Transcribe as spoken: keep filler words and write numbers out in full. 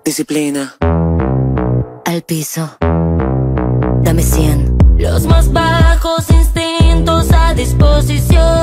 Disciplina. Al piso. Dame cien. Los más bajos instintos a disposición.